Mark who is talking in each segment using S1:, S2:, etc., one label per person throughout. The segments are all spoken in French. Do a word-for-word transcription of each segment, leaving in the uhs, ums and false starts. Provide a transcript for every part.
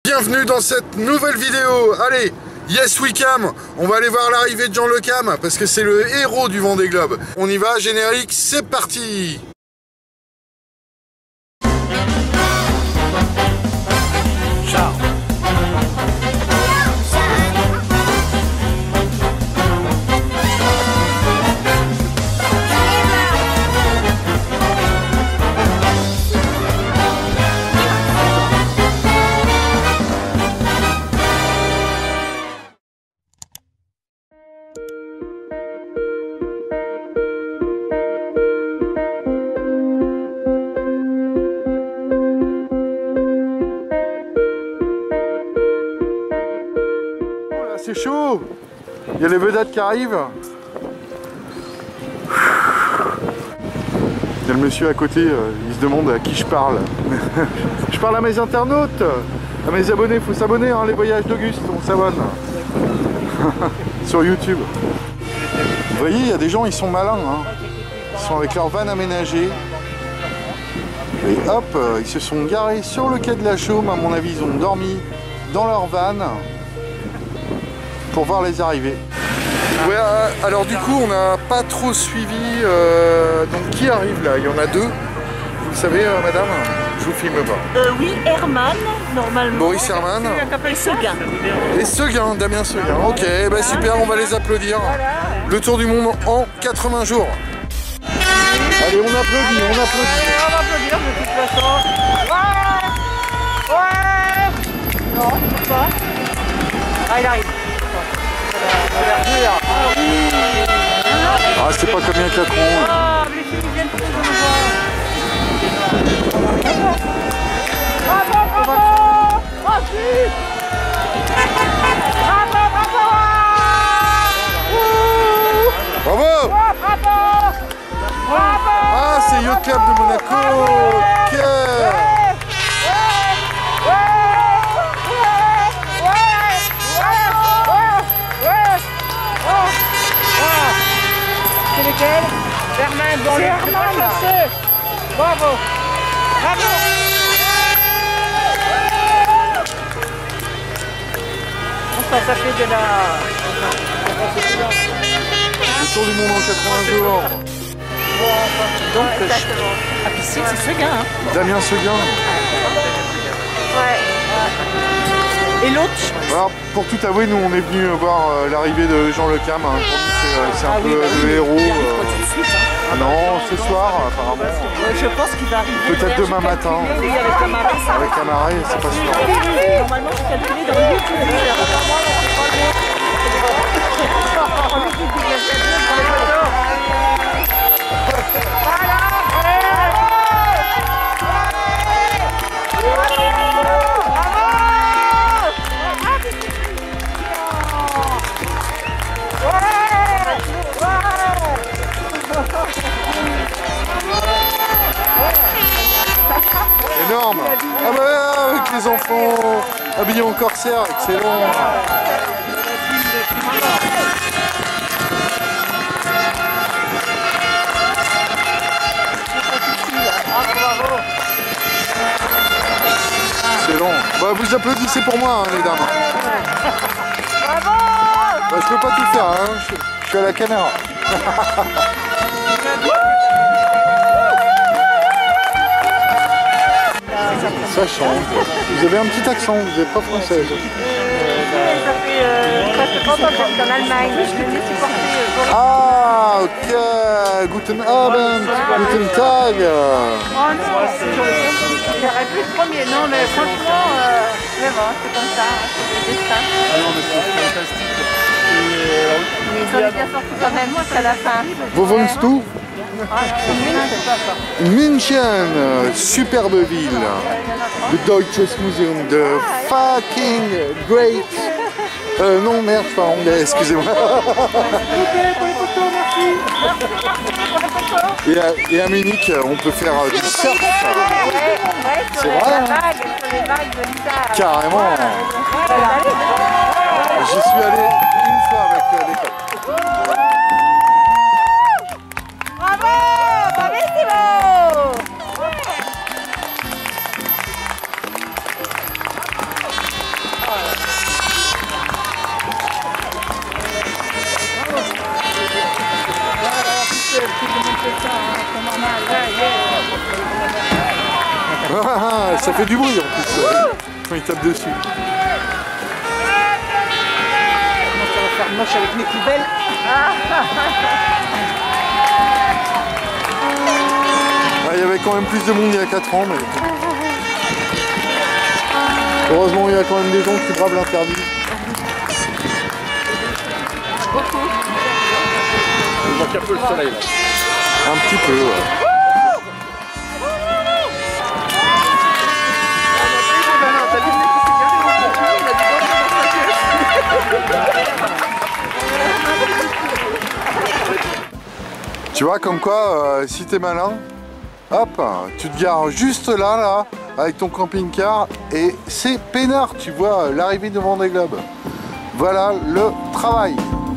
S1: Bienvenue dans cette nouvelle vidéo. Allez, Yes We Cam. On va aller voir l'arrivée de Jean Le Cam parce que c'est le héros du Vendée Globe. On y va, générique, c'est parti. Ciao. C'est chaud. Il y a les vedettes qui arrivent. Il y a le monsieur à côté, il se demande à qui je parle. Je parle à mes internautes, à mes abonnés. Il faut s'abonner, hein, les voyages d'Auguste, on s'abonne. Sur YouTube. Vous voyez, il y a des gens, ils sont malins. Hein. Ils sont avec leur van aménagée. Et hop, ils se sont garés sur le quai de la Chaume. À mon avis, ils ont dormi dans leur van pour voir les arrivées. Ouais, alors du coup on n'a pas trop suivi, euh, donc qui arrive là? Il y en a deux, vous le savez euh, madame? Je vous filme pas.
S2: Euh, oui, Herman, normalement.
S1: Boris Herman.
S2: Et Seguin.
S1: Et Seguin, Damien Seguin. Ok, bah super, on va les applaudir. Le tour du monde en quatre-vingts jours. Allez, on applaudit, on applaudit.
S2: Allez, on va applaudir de toute façon. Ouais. Ouais. Non, je pas. Ah, il arrive. Ah oui.
S1: Ah, c'est pas comme un cacron.
S2: Ah, mais les filles viennent tous nous voir. Bravo, bravo. Oh, si. Bravo, bravo.
S1: Bravo.
S2: Bravo. Bravo.
S1: Ah, c'est Yacht Club de Monaco. Ok.
S2: C'est lequel? Herman, bon, c'est Herman, c'est. Bravo. Bravo. Enfin, ça fait de la...
S1: Le tour du monde en quatre-vingts jours.
S2: Donc, exactement. Ah, puis c'est Seguin, hein.
S1: Damien Seguin.
S2: Ouais. Et l'autre?
S1: Alors, pour tout avouer, nous on est venu voir euh, l'arrivée de Jean Le Cam. Hein. Pour nous, c'est euh, un ah, peu oui, bah, le oui, héros.
S2: Il arrive euh... tout de suite, hein.
S1: Ah non, ce soir, apparemment.
S2: Euh, je pense qu'il va arriver.
S1: Peut-être demain matin.
S2: Oui, avec la marée.
S1: Avec la marée, c'est pas sûr.
S2: Normalement, j'ai calculé dans le YouTube.
S1: Énorme. Ah bah avec les enfants habillés en corsaire, excellent. Excellent. Bah vous applaudissez pour moi hein, les dames. Bah, je peux pas tout faire, hein. je, je suis à la caméra. Ça change. Vous avez un petit accent, vous n'êtes pas française.
S2: Ça fait presque trente ans que je suis en Allemagne. Je venais supporter.
S1: Ah, ok. Guten Abend. Guten Tag.
S2: Oh non, j'aurais pu le premier. Non, mais franchement, euh, mais bon, c'est comme ça. C'est le destin.
S3: Ah non, mais c'est fantastique.
S2: Mais ils ont bien sorti quand même jusqu'à la fin.
S1: Wo wohnst du? München, superbe ville. Le Deutsches Museum, the fucking great. Euh, non, merde, je parle anglais, excusez-moi. Et à, et à Munich, on peut faire euh, du surf. C'est vrai. Carrément. J'y suis allé une fois avec euh, l'école.
S2: Bravo, bravissimo.
S1: Ça fait du bruit en plus euh, quand il tape dessus.
S2: Ça va faire moche avec mes poubelles.
S1: Ah, il y avait quand même plus de monde il y a quatre ans, mais heureusement il y a quand même des gens qui bravent l'interdit.
S3: On voit qu'un peu le soleil là.
S1: Un petit peu, ouais. Tu vois comme quoi, euh, si t'es malin, hop, tu te gares juste là, là, avec ton camping-car et c'est peinard, tu vois l'arrivée de Vendée Globe. Voilà le travail.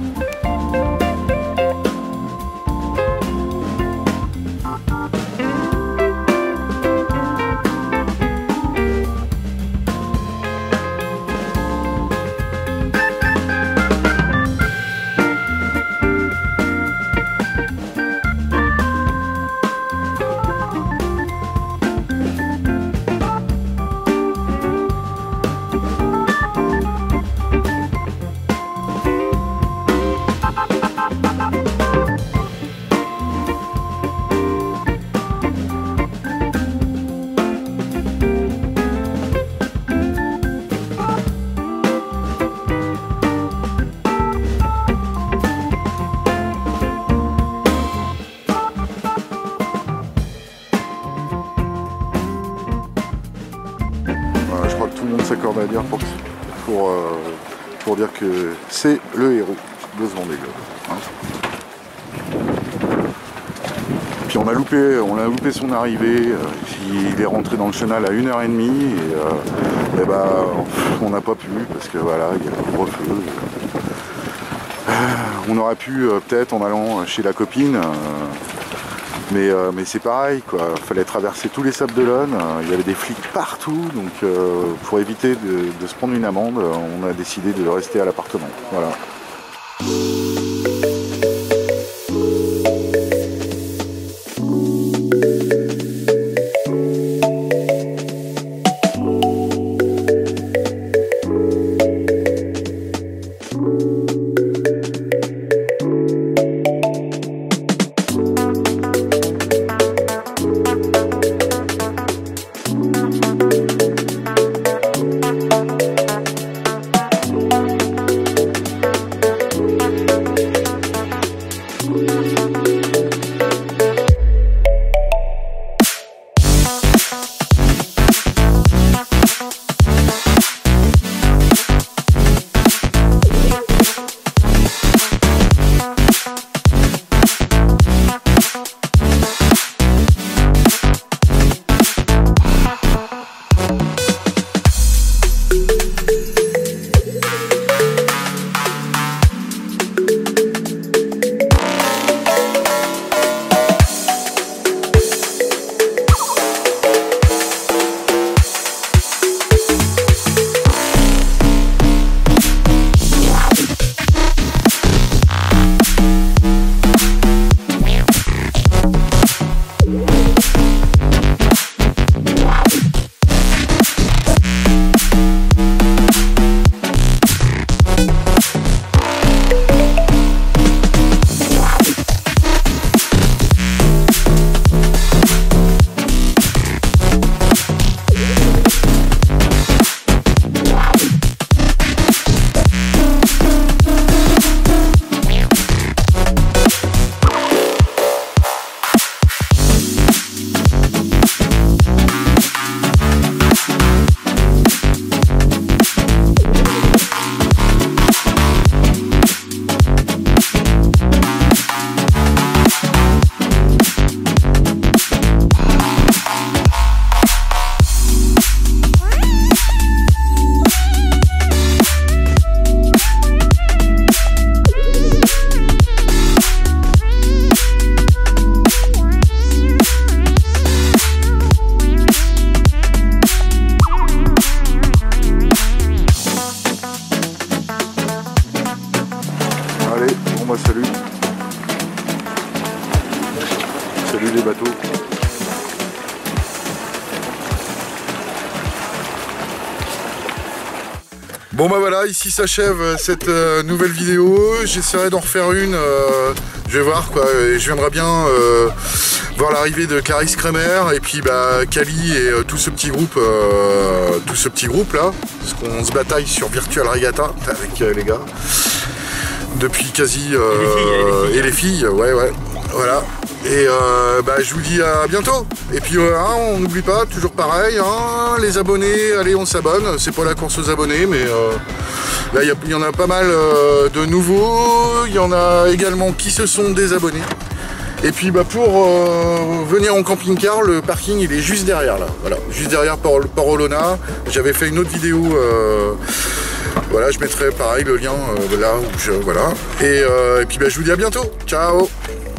S1: Tout le monde s'accorde à dire pour, pour, euh, pour dire que c'est le héros de ce Vendée Globe. Hein. Puis on a loupé, on a loupé son arrivée, euh, il est rentré dans le chenal à une heure trente et, euh, et bah, on n'a pas pu parce que voilà, il y a le couvre-feu. Euh, on aurait pu euh, peut-être en allant chez la copine. Euh, Mais, euh, mais c'est pareil, quoi. Fallait traverser tous les Sables d'Olonne, il y avait des flics partout, donc euh, pour éviter de, de se prendre une amende, on a décidé de rester à l'appartement. Voilà. Salut. Salut les bateaux. Bon bah voilà, ici s'achève cette euh, nouvelle vidéo. J'essaierai d'en refaire une, euh, je vais voir quoi, et je viendrai bien euh, voir l'arrivée de Clarisse Kremer et puis bah Kali et euh, tout ce petit groupe, euh, tout ce petit groupe là, parce qu'on se bataille sur Virtual Regatta avec euh, les gars depuis quasi euh, et, les filles, et les filles, ouais ouais, voilà. Et euh, bah, je vous dis à bientôt. Et puis euh, hein, on n'oublie pas, toujours pareil, hein, les abonnés, allez on s'abonne. C'est pas la course aux abonnés, mais euh, là il y, y en a pas mal euh, de nouveaux. Il y en a également qui se sont désabonnés. Et puis bah, pour euh, venir en camping-car, le parking il est juste derrière là. Voilà, juste derrière Port, Port Olona. J'avais fait une autre vidéo. Euh, voilà, je mettrai pareil le lien euh, là où je. Voilà. Et, euh, et puis bah, je vous dis à bientôt. Ciao.